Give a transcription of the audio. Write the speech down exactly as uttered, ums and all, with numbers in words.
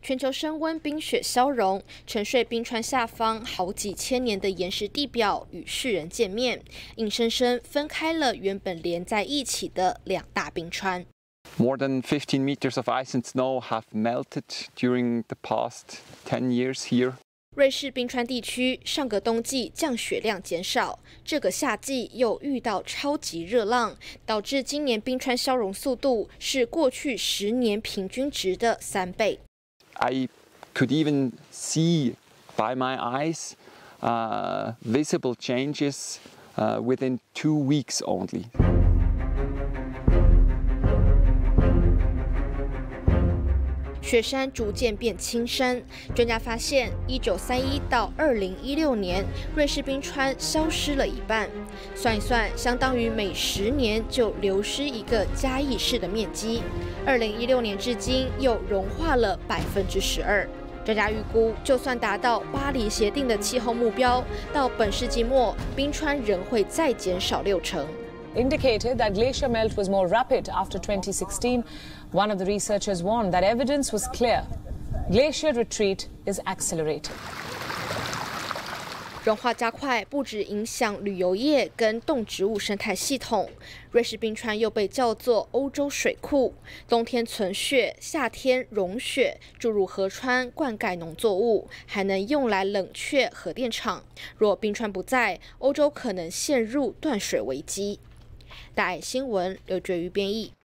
全球升温，冰雪消融，沉睡冰川下方好几千年的岩石地表与世人见面，硬生生分开了原本连在一起的两大冰川。 More than fifteen meters of ice and snow have melted during the past ten years here. 瑞士冰川地区上个冬季降雪量减少，这个夏季又遇到超级热浪，导致今年冰川消融速度是过去十年平均值的三倍。 I could even see by my eyes uh, visible changes uh, within two weeks only. 雪山逐渐变青山，专家发现，一九三一到二零一六年，瑞士冰川消失了一半。算一算，相当于每十年就流失一个嘉义市的面积。二零一六年至今，又融化了百分之十二。专家预估，就算达到巴黎协定的气候目标，到本世纪末，冰川仍会再减少六成。 indicated that glacier melt was more rapid after twenty sixteen. One of the researchers warned that evidence was clear. Glacier retreat is accelerating. 融化加快，不止影响旅游业跟动植物生态系统。瑞士冰川又被叫做欧洲水库，冬天存雪，夏天融雪，注入河川灌溉农作物，还能用来冷却核电厂。若冰川不在，欧洲可能陷入断水危机。大爱新闻刘觉瑜编译。